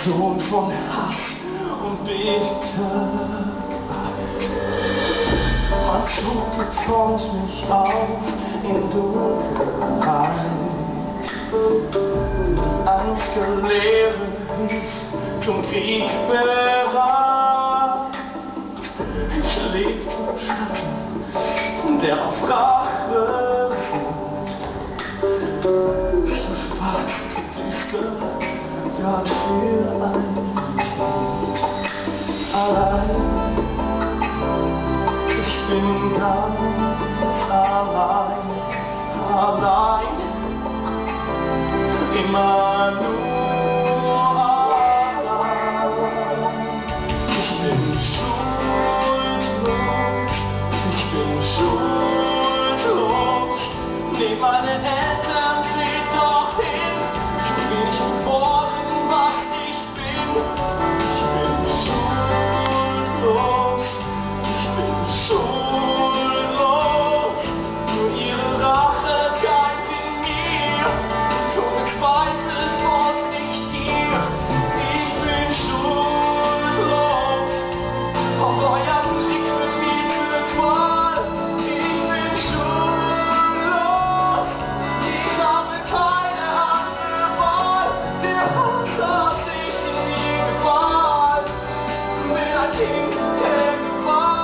Sohn von Hass und Bitterkeit. Mein Zug bekommt mich auf in Dunkelheit. Das Angst der Leere ist zum Krieg bereit. Ich lebe im Schatten, der auf Rache ruht. So schwarz und düster, grad für ein allein. Ich bin ganz allein, allein, immer nur allein. Ich bin schuldlos, nee, meine Eltern seht doch hin, ich bin nicht geworden, was ich bin. Ich bin schuldlos, nur ihre Rache keimt in mir, so gezweifelt folgt ich dir. Ich bin schuldlos, auf euer Blick wird mir für Qual. Ich bin schuldlos, ich habe keine andere Wahl. Der Hass hat sich in mir geballt, bin ein Kind der Gewalt.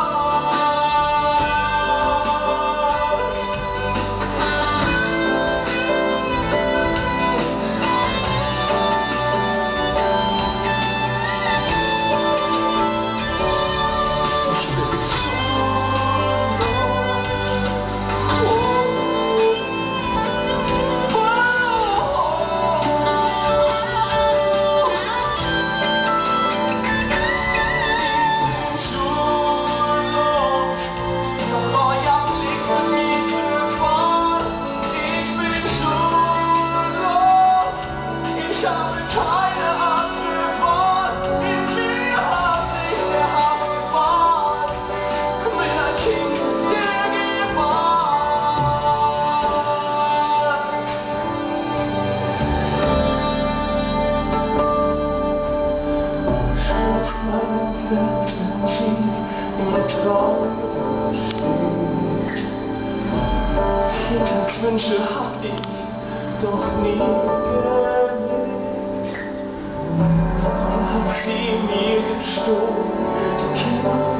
Wünsche hab ich doch nie gelebt. Hat sie mir gestohlen, die Kinder.